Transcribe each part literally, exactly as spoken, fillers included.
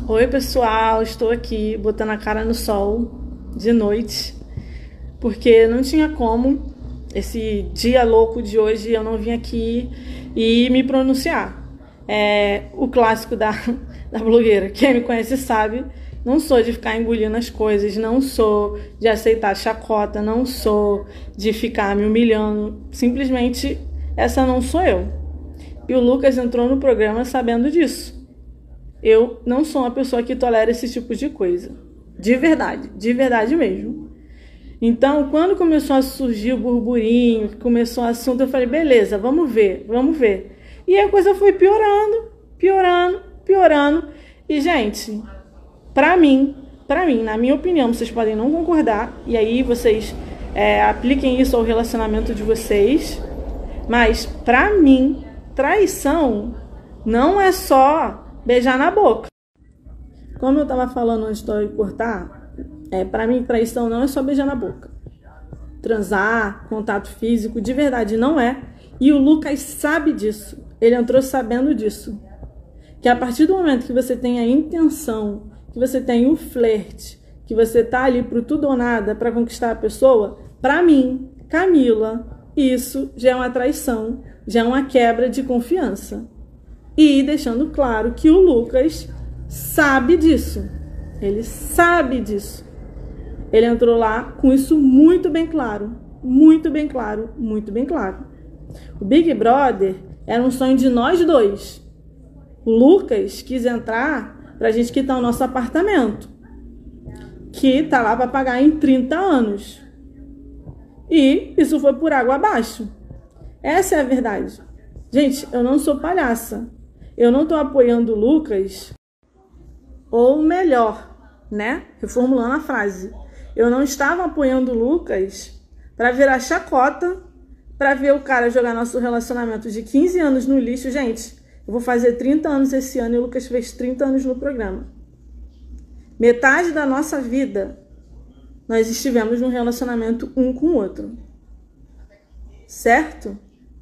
Oi pessoal, estou aqui botando a cara no sol de noite, porque não tinha como, esse dia louco de hoje eu não vim aqui e me pronunciar. É o clássico da, da blogueira, quem me conhece sabe, não sou de ficar engolindo as coisas, não sou de aceitar chacota, não sou de ficar me humilhando, simplesmente essa não sou eu. E o Lucas entrou no programa sabendo disso. Eu não sou uma pessoa que tolera esse tipo de coisa. De verdade, de verdade mesmo. Então, quando começou a surgir o burburinho, começou o assunto, eu falei, beleza, vamos ver, vamos ver. E a coisa foi piorando, piorando, piorando. E, gente, pra mim, pra mim, na minha opinião, vocês podem não concordar, e aí vocês é, apliquem isso ao relacionamento de vocês, mas pra mim, traição não é só beijar na boca. Como eu tava falando antes de cortar, é, pra mim traição não é só beijar na boca. Transar, contato físico, de verdade não é. E o Lucas sabe disso. Ele entrou sabendo disso. Que a partir do momento que você tem a intenção, que você tem o flerte, que você tá ali pro tudo ou nada pra conquistar a pessoa, pra mim, Camila, isso já é uma traição, já é uma quebra de confiança. E deixando claro que o Lucas sabe disso. Ele sabe disso. Ele entrou lá com isso muito bem claro. Muito bem claro, muito bem claro. O Big Brother era um sonho de nós dois. O Lucas quis entrar pra gente quitar o nosso apartamento, que tá lá para pagar em trinta anos. E isso foi por água abaixo. Essa é a verdade. Gente, eu não sou palhaça. Eu não tô apoiando o Lucas, ou melhor, né? Reformulando a frase. Eu não estava apoiando o Lucas para virar chacota, para ver o cara jogar nosso relacionamento de quinze anos no lixo. Gente, eu vou fazer trinta anos esse ano e o Lucas fez trinta anos no programa. Metade da nossa vida nós estivemos num relacionamento um com o outro. Certo?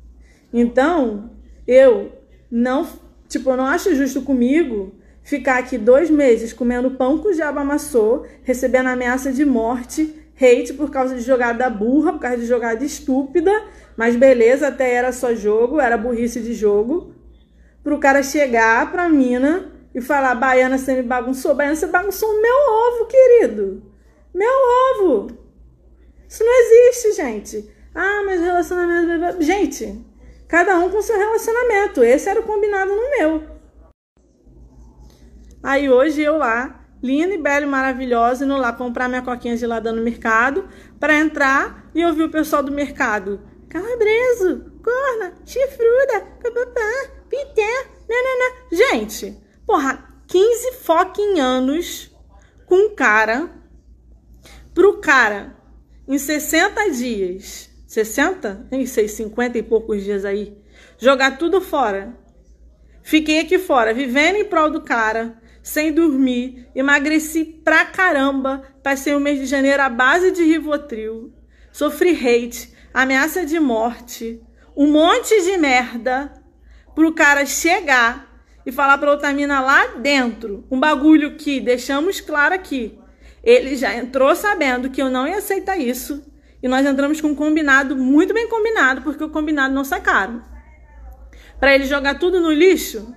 Então, eu não... Tipo, eu não acho justo comigo ficar aqui dois meses comendo pão que o diabo amassou, recebendo ameaça de morte, hate por causa de jogada burra, por causa de jogada estúpida, mas beleza, até era só jogo, era burrice de jogo, pro cara chegar pra mina e falar, Baiana, você me bagunçou, Baiana, você bagunçou o meu ovo, querido, meu ovo. Isso não existe, gente. Ah, mas relacionamento... Gente... Cada um com seu relacionamento. Esse era o combinado no meu. Aí hoje eu lá, linda e bela e maravilhosa, indo lá comprar minha coquinha gelada no mercado, para entrar e ouvir o pessoal do mercado. Calabreso, corna, chifruda, papapá, pité, nanana. Gente, porra, quinze fucking anos com um cara, pro cara, em sessenta dias... sessenta? Nem sei, cinquenta e poucos dias aí. Jogar tudo fora. Fiquei aqui fora, vivendo em prol do cara, sem dormir, emagreci pra caramba, passei o mês de janeiro à base de Rivotril, sofri hate, ameaça de morte, um monte de merda, pro cara chegar e falar pra outra mina lá dentro, um bagulho que deixamos claro aqui. Ele já entrou sabendo que eu não ia aceitar isso. E nós entramos com um combinado, muito bem combinado, porque o combinado não sai caro. Para ele jogar tudo no lixo.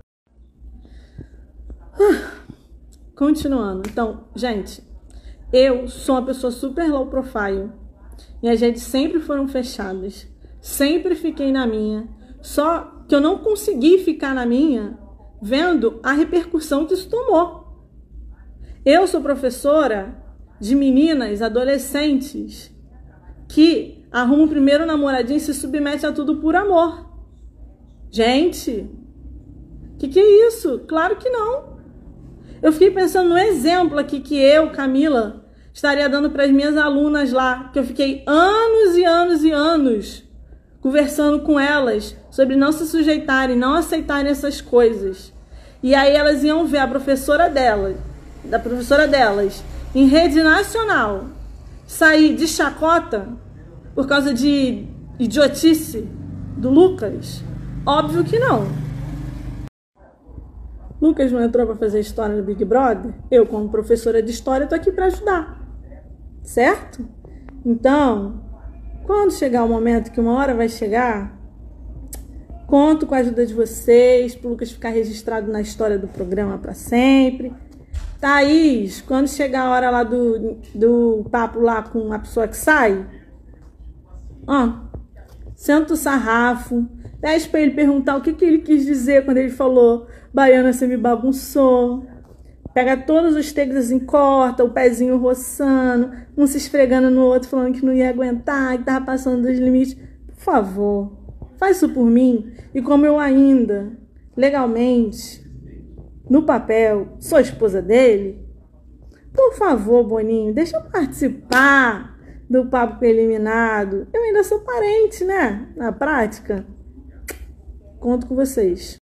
Uh, continuando. Então, gente, eu sou uma pessoa super low profile. E a gente sempre foram fechadas. Sempre fiquei na minha. Só que eu não consegui ficar na minha vendo a repercussão que isso tomou. Eu sou professora de meninas, adolescentes, que arruma o primeiro namoradinho e se submete a tudo por amor. Gente, que que é isso? Claro que não. Eu fiquei pensando no exemplo aqui que eu, Camila, estaria dando para as minhas alunas lá, que eu fiquei anos e anos e anos conversando com elas sobre não se sujeitarem, não aceitarem essas coisas. E aí elas iam ver a professora delas, da professora delas, em rede nacional, sair de chacota por causa de idiotice do Lucas? Óbvio que não. Lucas não entrou para fazer história no Big Brother? Eu, como professora de história, tô aqui para ajudar. Certo? Então, quando chegar o momento, que uma hora vai chegar, conto com a ajuda de vocês, para o Lucas ficar registrado na história do programa para sempre. Thaís, quando chegar a hora lá do, do papo lá com a pessoa que sai, ó, senta o sarrafo, pede para ele perguntar o que, que ele quis dizer quando ele falou Baiana, você me bagunçou. Pega todos os takes assim, corta, o pezinho roçando, um se esfregando no outro, falando que não ia aguentar, que tava passando dos limites. Por favor, faz isso por mim. E como eu ainda, legalmente, no papel, sou esposa dele, por favor, Boninho, deixa eu participar do papo eliminado. Eu ainda sou parente, né? Na prática, conto com vocês.